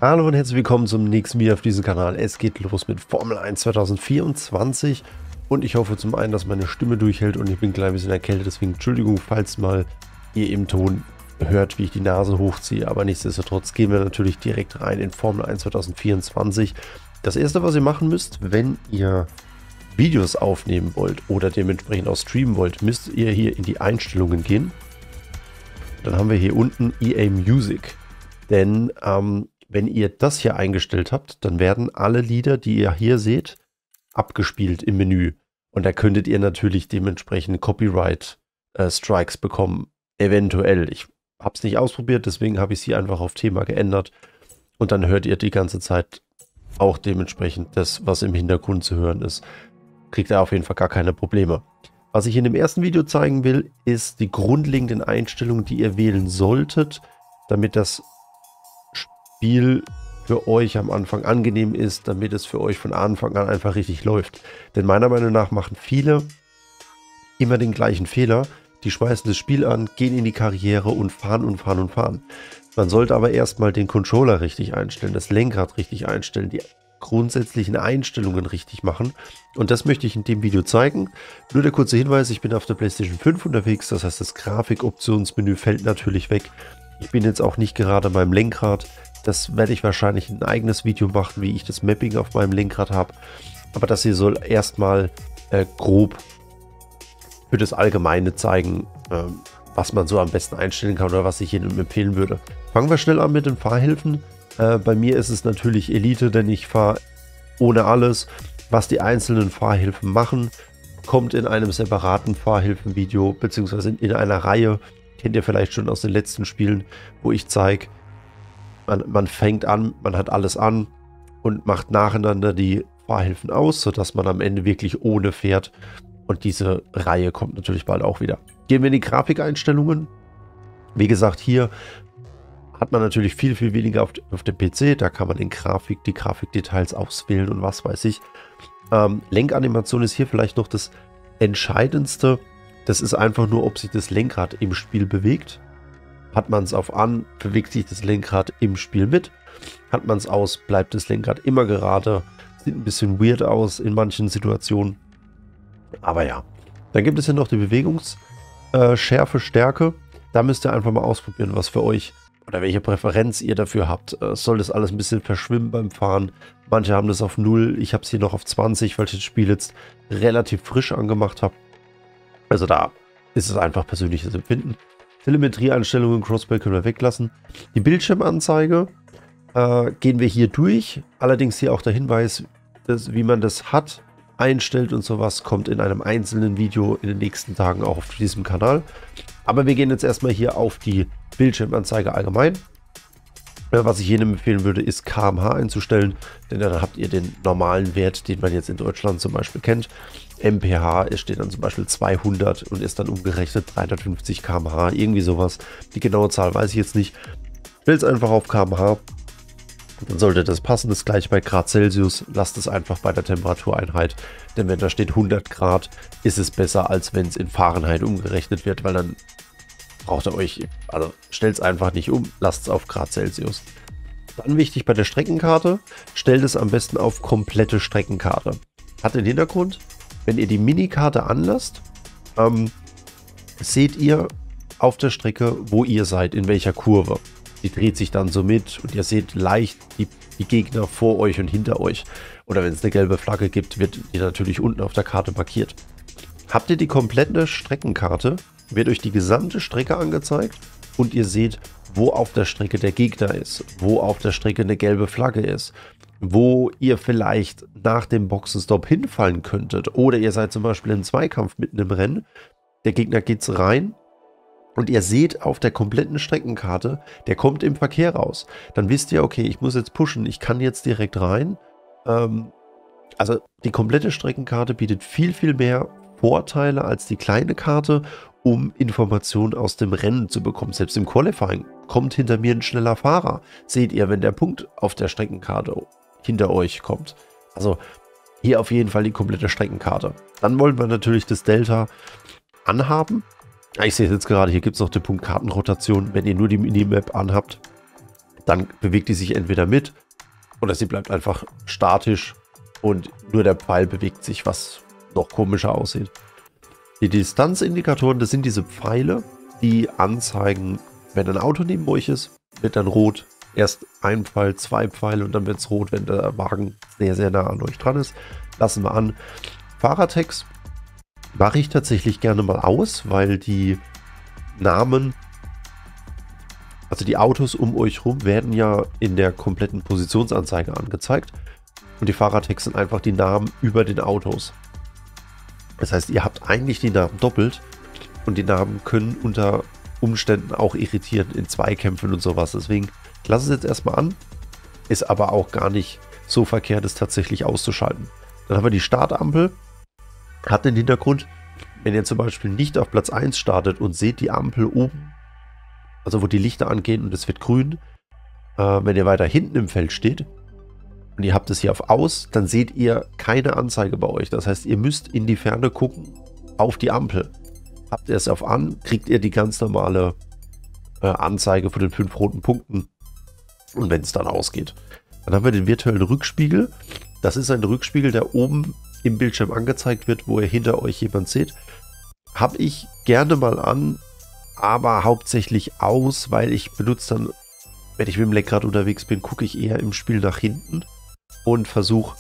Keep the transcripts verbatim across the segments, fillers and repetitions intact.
Hallo und herzlich willkommen zum nächsten Video auf diesem Kanal. Es geht los mit Formel eins zwanzig vierundzwanzig und ich hoffe zum einen, dass meine Stimme durchhält und ich bin ein klein bisschen erkältet, deswegen Entschuldigung, falls mal ihr im Ton hört, wie ich die Nase hochziehe, aber nichtsdestotrotz gehen wir natürlich direkt rein in Formel eins zwanzig vierundzwanzig. Das erste, was ihr machen müsst, wenn ihr Videos aufnehmen wollt oder dementsprechend auch streamen wollt, müsst ihr hier in die Einstellungen gehen. Dann haben wir hier unten E A Music, denn ähm, wenn ihr das hier eingestellt habt, dann werden alle Lieder, die ihr hier seht, abgespielt im Menü. Und da könntet ihr natürlich dementsprechend Copyright-Strikes äh, bekommen. Eventuell. Ich habe es nicht ausprobiert, deswegen habe ich es hier einfach auf Thema geändert. Und dann hört ihr die ganze Zeit auch dementsprechend das, was im Hintergrund zu hören ist. Kriegt ihr auf jeden Fall gar keine Probleme. Was ich in dem ersten Video zeigen will, ist die grundlegenden Einstellungen, die ihr wählen solltet, damit das Spiel für euch am Anfang angenehm ist, damit es für euch von Anfang an einfach richtig läuft. Denn meiner Meinung nach machen viele immer den gleichen Fehler. Die schmeißen das Spiel an, gehen in die Karriere und fahren und fahren und fahren. Man sollte aber erstmal den Controller richtig einstellen, das Lenkrad richtig einstellen, die grundsätzlichen Einstellungen richtig machen. Und das möchte ich in dem Video zeigen. Nur der kurze Hinweis, ich bin auf der PlayStation fünf unterwegs, das heißt das Grafikoptionsmenü fällt natürlich weg. Ich bin jetzt auch nicht gerade beim Lenkrad. Das werde ich wahrscheinlich in ein eigenes Video machen, wie ich das Mapping auf meinem Lenkrad habe. Aber das hier soll erstmal äh, grob für das Allgemeine zeigen, äh, was man so am besten einstellen kann oder was ich Ihnen empfehlen würde. Fangen wir schnell an mit den Fahrhilfen. Äh, bei mir ist es natürlich Elite, denn ich fahre ohne alles. Was die einzelnen Fahrhilfen machen, kommt in einem separaten Fahrhilfenvideo, beziehungsweise in, in einer Reihe. Kennt ihr vielleicht schon aus den letzten Spielen, wo ich zeige, Man, man fängt an, man hat alles an und macht nacheinander die Fahrhilfen aus, sodass man am Ende wirklich ohne fährt. Und diese Reihe kommt natürlich bald auch wieder. Gehen wir in die Grafikeinstellungen. Wie gesagt, hier hat man natürlich viel, viel weniger auf, auf dem P C. Da kann man den Grafik, die Grafikdetails auswählen und was weiß ich. Ähm, Lenkanimation ist hier vielleicht noch das Entscheidendste. Das ist einfach nur, ob sich das Lenkrad im Spiel bewegt. Hat man es auf an, bewegt sich das Lenkrad im Spiel mit. Hat man es aus, bleibt das Lenkrad immer gerade. Sieht ein bisschen weird aus in manchen Situationen. Aber ja. Dann gibt es hier noch die Bewegungsschärfe, Stärke. Da müsst ihr einfach mal ausprobieren, was für euch oder welche Präferenz ihr dafür habt. Äh, soll das alles ein bisschen verschwimmen beim Fahren? Manche haben das auf null. Ich habe es hier noch auf zwanzig, weil ich das Spiel jetzt relativ frisch angemacht habe. Also da ist es einfach persönliches Empfinden. Telemetrieeinstellungen, Crossplay können wir weglassen. Die Bildschirmanzeige äh, gehen wir hier durch. Allerdings hier auch der Hinweis, dass, wie man das hat, einstellt und sowas, kommt in einem einzelnen Video in den nächsten Tagen auch auf diesem Kanal. Aber wir gehen jetzt erstmal hier auf die Bildschirmanzeige allgemein. Äh, was ich jedem empfehlen würde, ist K M H einzustellen, denn dann habt ihr den normalen Wert, den man jetzt in Deutschland zum Beispiel kennt. M P H, es steht dann zum Beispiel zweihundert und ist dann umgerechnet dreihundertfünfzig Kilometer pro Stunde, irgendwie sowas. Die genaue Zahl weiß ich jetzt nicht. Stellt es einfach auf Kilometer pro Stunde. Dann sollte das passen. Das gleiche bei Grad Celsius. Lasst es einfach bei der Temperatureinheit. Denn wenn da steht hundert Grad, ist es besser, als wenn es in Fahrenheit umgerechnet wird, weil dann braucht ihr euch, also stellt es einfach nicht um, lasst es auf Grad Celsius. Dann wichtig bei der Streckenkarte, stellt es am besten auf komplette Streckenkarte. Hat den Hintergrund, wenn ihr die Minikarte anlasst, ähm, seht ihr auf der Strecke, wo ihr seid, in welcher Kurve. Die dreht sich dann so mit und ihr seht leicht die, die Gegner vor euch und hinter euch. Oder wenn es eine gelbe Flagge gibt, wird die natürlich unten auf der Karte markiert. Habt ihr die komplette Streckenkarte, wird euch die gesamte Strecke angezeigt und ihr seht, wo auf der Strecke der Gegner ist, wo auf der Strecke eine gelbe Flagge ist, wo ihr vielleicht nach dem Boxenstopp hinfallen könntet. Oder ihr seid zum Beispiel im Zweikampf mitten im Rennen, der Gegner geht rein und ihr seht auf der kompletten Streckenkarte, der kommt im Verkehr raus. Dann wisst ihr, okay, ich muss jetzt pushen, ich kann jetzt direkt rein. Ähm, also die komplette Streckenkarte bietet viel, viel mehr Vorteile als die kleine Karte, um Informationen aus dem Rennen zu bekommen. Selbst im Qualifying kommt hinter mir ein schneller Fahrer. Seht ihr, wenn der Punkt auf der Streckenkarte hinter euch kommt. Also hier auf jeden Fall die komplette Streckenkarte. Dann wollen wir natürlich das Delta anhaben. Ich sehe jetzt gerade, hier gibt es noch den Punkt Kartenrotation. Wenn ihr nur die Minimap anhabt, dann bewegt die sich entweder mit oder sie bleibt einfach statisch und nur der Pfeil bewegt sich, was noch komischer aussieht. Die Distanzindikatoren, das sind diese Pfeile, die anzeigen, wenn ein Auto neben euch ist, wird dann rot. Erst ein Pfeil, zwei Pfeile und dann wird es rot, wenn der Wagen sehr, sehr nah an euch dran ist. Lassen wir an. Fahrertext mache ich tatsächlich gerne mal aus, weil die Namen, also die Autos um euch rum, werden ja in der kompletten Positionsanzeige angezeigt. Und die Fahrertext sind einfach die Namen über den Autos. Das heißt, ihr habt eigentlich die Namen doppelt und die Namen können unter Umständen auch irritieren in Zweikämpfen und sowas. Deswegen lasse es jetzt erstmal an. Ist aber auch gar nicht so verkehrt, es tatsächlich auszuschalten. Dann haben wir die Startampel. Hat den Hintergrund, wenn ihr zum Beispiel nicht auf Platz eins startet und seht die Ampel oben, also wo die Lichter angehen und es wird grün, äh, wenn ihr weiter hinten im Feld steht und ihr habt es hier auf Aus, dann seht ihr keine Anzeige bei euch. Das heißt, ihr müsst in die Ferne gucken auf die Ampel. Habt ihr es auf An, kriegt ihr die ganz normale äh, Anzeige von den fünf roten Punkten und wenn es dann ausgeht. Dann haben wir den virtuellen Rückspiegel. Das ist ein Rückspiegel, der oben im Bildschirm angezeigt wird, wo ihr hinter euch jemand seht. Habe ich gerne mal an, aber hauptsächlich aus, weil ich benutze dann, wenn ich mit dem Lenkrad unterwegs bin, gucke ich eher im Spiel nach hinten und versuche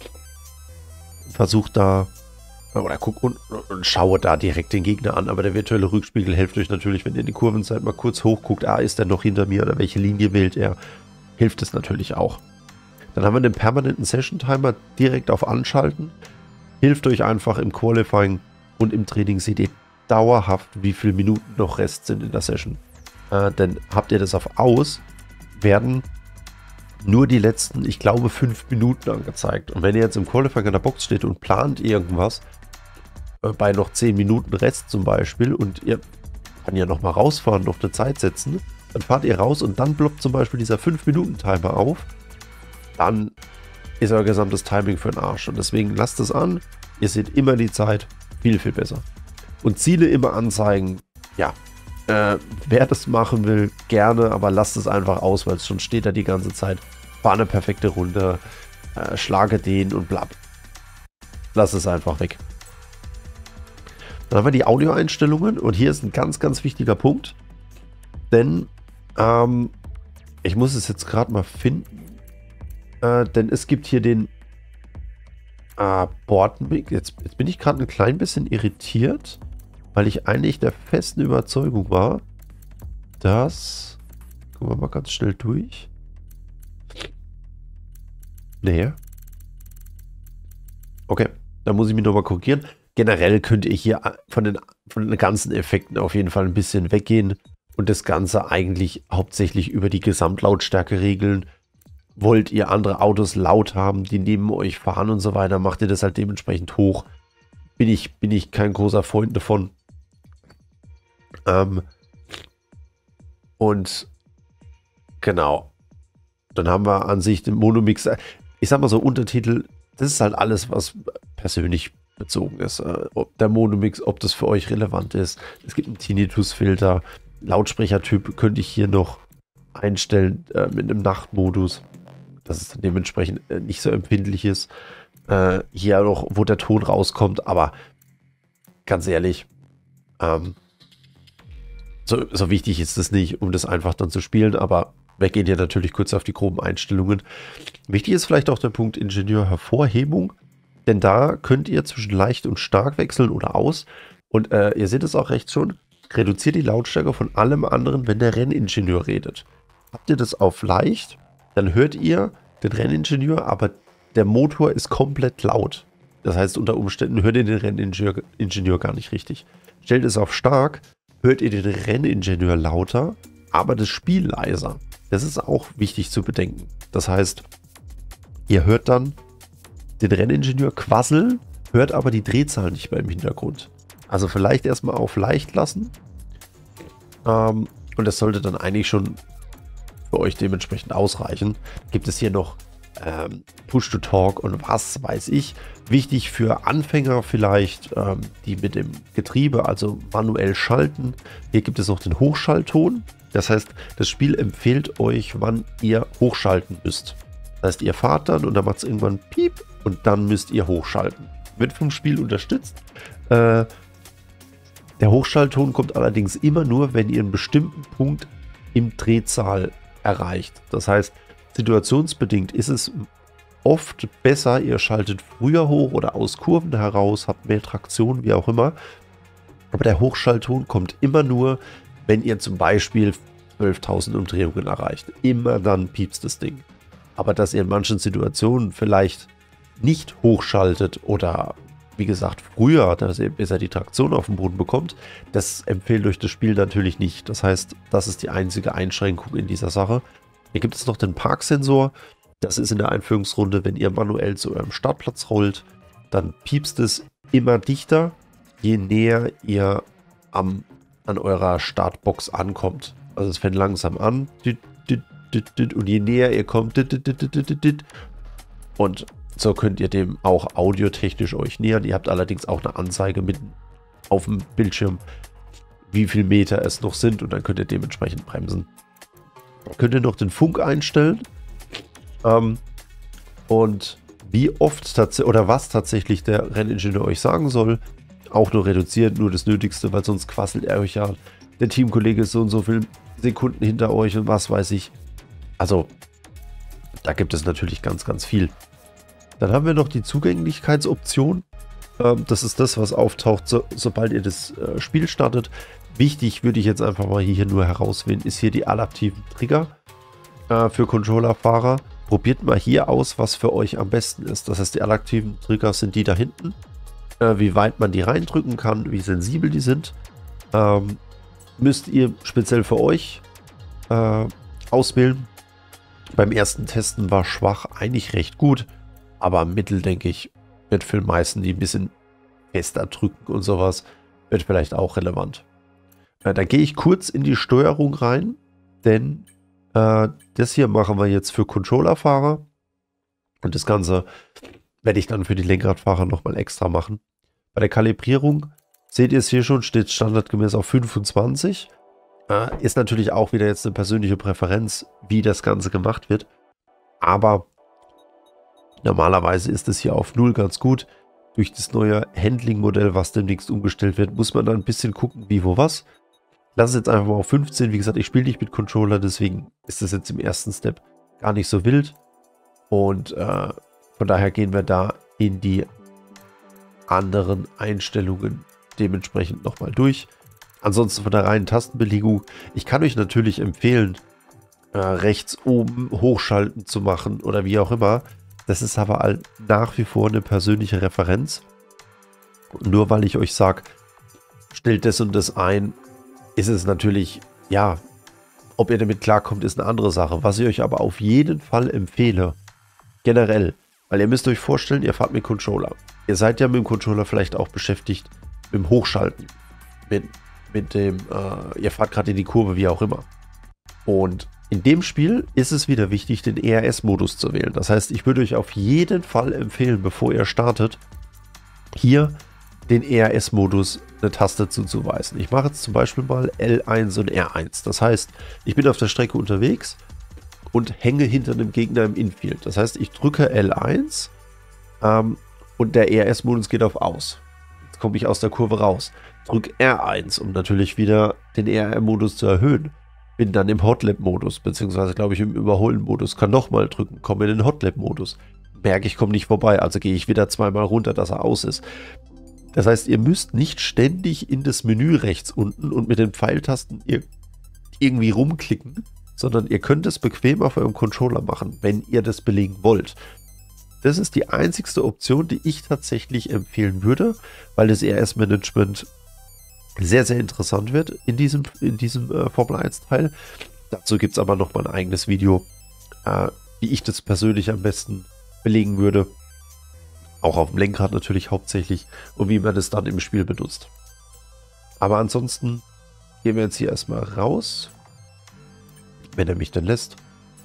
versuch da oder guck und, und schaue da direkt den Gegner an. Aber der virtuelle Rückspiegel hilft euch natürlich, wenn ihr in die Kurven seid, mal kurz hochguckt, ah, ist der noch hinter mir oder welche Linie wählt er, hilft es natürlich auch. Dann haben wir den permanenten Session Timer direkt auf Anschalten. Hilft euch einfach im Qualifying und im Training seht ihr dauerhaft, wie viele Minuten noch Rest sind in der Session. Äh, denn habt ihr das auf Aus, werden nur die letzten, ich glaube, fünf Minuten angezeigt. Und wenn ihr jetzt im Qualifying in der Box steht und plant irgendwas, äh, bei noch zehn Minuten Rest zum Beispiel, und ihr kann ja nochmal rausfahren, noch eine Zeit setzen, dann fahrt ihr raus und dann ploppt zum Beispiel dieser fünf Minuten Timer auf, dann ist euer gesamtes Timing für den Arsch. Und deswegen lasst es an. Ihr seht immer die Zeit. Viel, viel besser. Und Ziele immer anzeigen. Ja, äh, wer das machen will, gerne. Aber lasst es einfach aus, weil es schon steht da die ganze Zeit. Fahr eine perfekte Runde. Äh, schlage den und bla. Lasst es einfach weg. Dann haben wir die Audioeinstellungen. Und hier ist ein ganz, ganz wichtiger Punkt. Denn ähm, ich muss es jetzt gerade mal finden. Äh, denn es gibt hier den äh, Bordmix. Jetzt, jetzt bin ich gerade ein klein bisschen irritiert, weil ich eigentlich der festen Überzeugung war, dass... Gucken wir mal ganz schnell durch. Nee. Okay, da muss ich mich nochmal korrigieren. Generell könnt ihr hier von den, von den ganzen Effekten auf jeden Fall ein bisschen weggehen und das Ganze eigentlich hauptsächlich über die Gesamtlautstärke regeln. Wollt ihr andere Autos laut haben, die neben euch fahren und so weiter, macht ihr das halt dementsprechend hoch. Bin ich, bin ich kein großer Freund davon. Ähm und genau. Dann haben wir an sich den Monomix. Ich sag mal so, Untertitel, das ist halt alles, was persönlich bezogen ist. Äh, ob der Monomix, ob das für euch relevant ist. Es gibt einen Tinnitus-Filter. Lautsprechertyp könnte ich hier noch einstellen äh, mit einem Nachtmodus, dass es dann dementsprechend äh, nicht so empfindlich ist. Äh, hier noch, wo der Ton rauskommt, aber ganz ehrlich, ähm, so, so wichtig ist es nicht, um das einfach dann zu spielen, aber wir gehen hier natürlich kurz auf die groben Einstellungen. Wichtig ist vielleicht auch der Punkt Ingenieurhervorhebung, denn da könnt ihr zwischen leicht und stark wechseln oder aus. Und äh, ihr seht es auch rechts schon, reduziert die Lautstärke von allem anderen, wenn der Renningenieur redet. Habt ihr das auf leicht, dann hört ihr den Renningenieur, aber der Motor ist komplett laut. Das heißt, unter Umständen hört ihr den Renningenieur Ingenieur gar nicht richtig. Stellt es auf stark, hört ihr den Renningenieur lauter, aber das Spiel leiser. Das ist auch wichtig zu bedenken. Das heißt, ihr hört dann den Renningenieur quasseln, hört aber die Drehzahl nicht mehr im Hintergrund. Also vielleicht erstmal auf leicht lassen. Ähm, und das sollte dann eigentlich schon für euch dementsprechend ausreichen. Gibt es hier noch ähm, Push-to-Talk und was weiß ich. Wichtig für Anfänger vielleicht, ähm, die mit dem Getriebe, also manuell schalten. Hier gibt es noch den Hochschaltton. Das heißt, das Spiel empfiehlt euch, wann ihr hochschalten müsst. Das heißt, ihr fahrt dann und dann macht es irgendwann Piep und dann müsst ihr hochschalten. Wird vom Spiel unterstützt. Äh, der Hochschaltton kommt allerdings immer nur, wenn ihr einen bestimmten Punkt im Drehzahl erreicht. Das heißt, situationsbedingt ist es oft besser, ihr schaltet früher hoch oder aus Kurven heraus, habt mehr Traktion, wie auch immer. Aber der Hochschaltton kommt immer nur, wenn ihr zum Beispiel zwölftausend Umdrehungen erreicht. Immer dann piepst das Ding. Aber dass ihr in manchen Situationen vielleicht nicht hochschaltet oder wie gesagt früher, dass ihr besser die Traktion auf dem Boden bekommt, das empfiehlt euch das Spiel natürlich nicht. Das heißt, das ist die einzige Einschränkung in dieser Sache. Hier gibt es noch den Parksensor. Das ist in der Einführungsrunde, wenn ihr manuell zu eurem Startplatz rollt, dann piepst es immer dichter, je näher ihr am, an eurer Startbox ankommt. Also es fängt langsam an und je näher ihr kommt und so könnt ihr dem auch audiotechnisch euch nähern. Ihr habt allerdings auch eine Anzeige mitten auf dem Bildschirm, wie viel Meter es noch sind und dann könnt ihr dementsprechend bremsen. Könnt ihr noch den Funk einstellen ähm, und wie oft tatsächlich oder was tatsächlich der Renningenieur euch sagen soll, auch nur reduziert, nur das Nötigste, weil sonst quasselt er euch ja, der Teamkollege ist so und so viele Sekunden hinter euch und was weiß ich. Also, da gibt es natürlich ganz, ganz viel. Dann haben wir noch die Zugänglichkeitsoption. Ähm, das ist das, was auftaucht, so, sobald ihr das äh, Spiel startet. Wichtig würde ich jetzt einfach mal hier nur herauswählen, ist hier die adaptiven Trigger äh, für Controllerfahrer. Probiert mal hier aus, was für euch am besten ist. Das heißt, die adaptiven Trigger sind die da hinten. Äh, wie weit man die reindrücken kann, wie sensibel die sind. Ähm, müsst ihr speziell für euch äh, auswählen. Beim ersten Testen war schwach eigentlich recht gut, aber mittel, denke ich, wird für die meisten, die ein bisschen fester drücken und sowas, wird vielleicht auch relevant. Äh, da gehe ich kurz in die Steuerung rein, denn äh, das hier machen wir jetzt für Controllerfahrer und das Ganze werde ich dann für die Lenkradfahrer nochmal extra machen. Bei der Kalibrierung seht ihr es hier schon, steht standardgemäß auf fünfundzwanzig. Äh, ist natürlich auch wieder jetzt eine persönliche Präferenz, wie das Ganze gemacht wird. Aber normalerweise ist es hier auf null ganz gut. Durch das neue Handling-Modell, was demnächst umgestellt wird, muss man da ein bisschen gucken, wie, wo, was. Lass es jetzt einfach mal auf fünfzehn. Wie gesagt, ich spiele nicht mit Controller, deswegen ist das jetzt im ersten Step gar nicht so wild. Und äh, von daher gehen wir da in die anderen Einstellungen dementsprechend nochmal durch. Ansonsten von der reinen Tastenbelegung, ich kann euch natürlich empfehlen, äh, rechts oben hochschalten zu machen oder wie auch immer. Das ist aber nach wie vor eine persönliche Referenz. Und nur weil ich euch sage, stellt das und das ein, ist es natürlich, ja, ob ihr damit klarkommt, ist eine andere Sache. Was ich euch aber auf jeden Fall empfehle, generell, weil ihr müsst euch vorstellen, ihr fahrt mit Controller. Ihr seid ja mit dem Controller vielleicht auch beschäftigt mit dem Hochschalten, mit mit dem, äh, ihr fahrt gerade in die Kurve, wie auch immer. Und in dem Spiel ist es wieder wichtig, den E R S-Modus zu wählen. Das heißt, ich würde euch auf jeden Fall empfehlen, bevor ihr startet, hier den E R S-Modus eine Taste zuzuweisen. Ich mache jetzt zum Beispiel mal L eins und R eins. Das heißt, ich bin auf der Strecke unterwegs und hänge hinter einem Gegner im Infield. Das heißt, ich drücke L eins ähm, und der E R S-Modus geht auf Aus. Jetzt komme ich aus der Kurve raus. Drücke R eins, um natürlich wieder den E R R-Modus zu erhöhen. Bin dann im Hotlap-Modus, beziehungsweise glaube ich im Überholen-Modus. Kann nochmal drücken, komme in den Hotlap-Modus. Merke, ich komme nicht vorbei, also gehe ich wieder zweimal runter, dass er aus ist. Das heißt, ihr müsst nicht ständig in das Menü rechts unten und mit den Pfeiltasten irgendwie rumklicken, sondern ihr könnt es bequem auf eurem Controller machen, wenn ihr das belegen wollt. Das ist die einzigste Option, die ich tatsächlich empfehlen würde, weil das E R S-Management sehr, sehr interessant wird in diesem, in diesem äh, Formel eins Teil. Dazu gibt es aber nochmal ein eigenes Video, äh, wie ich das persönlich am besten belegen würde. Auch auf dem Lenkrad natürlich hauptsächlich und wie man das dann im Spiel benutzt. Aber ansonsten gehen wir jetzt hier erstmal raus, wenn er mich dann lässt.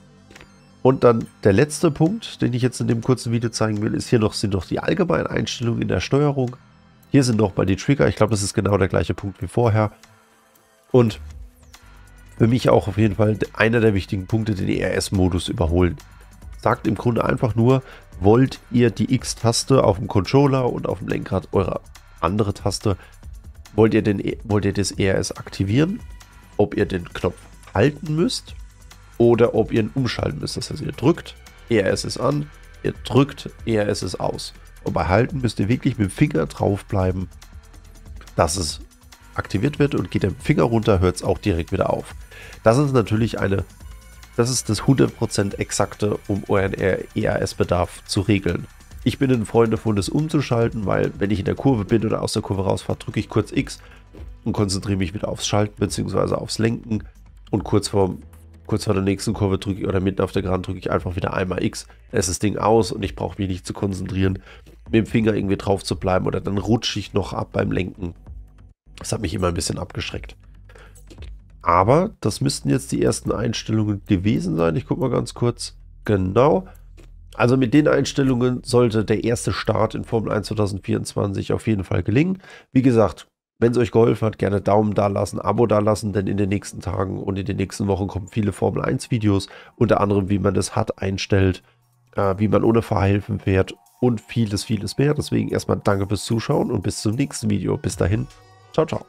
Und dann der letzte Punkt, den ich jetzt in dem kurzen Video zeigen will, ist hier noch, sind noch die allgemeinen Einstellungen in der Steuerung. Hier sind nochmal die Trigger. Ich glaube, das ist genau der gleiche Punkt wie vorher. Und für mich auch auf jeden Fall einer der wichtigen Punkte, den E R S-Modus überholen. Sagt im Grunde einfach nur, wollt ihr die X-Taste auf dem Controller und auf dem Lenkrad eure andere Taste, wollt ihr, den, wollt ihr das E R S aktivieren, ob ihr den Knopf halten müsst oder ob ihr ihn umschalten müsst. Das heißt, ihr drückt, E R S ist an, ihr drückt, E R S ist aus. Und bei Halten müsst ihr wirklich mit dem Finger drauf bleiben, dass es aktiviert wird, und geht der Finger runter, hört es auch direkt wieder auf. Das ist natürlich eine, das ist das hundert Prozent exakte, um euren E R S-Bedarf zu regeln. Ich bin ein Freund davon, das umzuschalten, weil wenn ich in der Kurve bin oder aus der Kurve rausfahre, drücke ich kurz X und konzentriere mich wieder aufs Schalten bzw. aufs Lenken, und kurz vor, kurz vor der nächsten Kurve drücke ich, oder mitten auf der Geraden drücke ich einfach wieder einmal X, dann ist das Ding aus und ich brauche mich nicht zu konzentrieren, mit dem Finger irgendwie drauf zu bleiben, oder dann rutsche ich noch ab beim Lenken. Das hat mich immer ein bisschen abgeschreckt. Aber das müssten jetzt die ersten Einstellungen gewesen sein. Ich gucke mal ganz kurz. Genau. Also mit den Einstellungen sollte der erste Start in Formel eins zwanzig vierundzwanzig auf jeden Fall gelingen. Wie gesagt, wenn es euch geholfen hat, gerne Daumen da lassen, Abo da lassen, denn in den nächsten Tagen und in den nächsten Wochen kommen viele Formel eins Videos, unter anderem wie man das H U D einstellt, äh, wie man ohne Fahrhilfen fährt und vieles, vieles mehr. Deswegen erstmal danke fürs Zuschauen und bis zum nächsten Video. Bis dahin. Ciao, ciao.